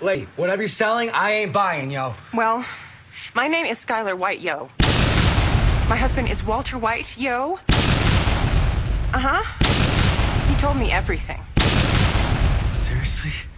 Lady, whatever you're selling, I ain't buying, yo. Well, my name is Skyler White, yo. My husband is Walter White, yo. Uh-huh. He told me everything. Seriously?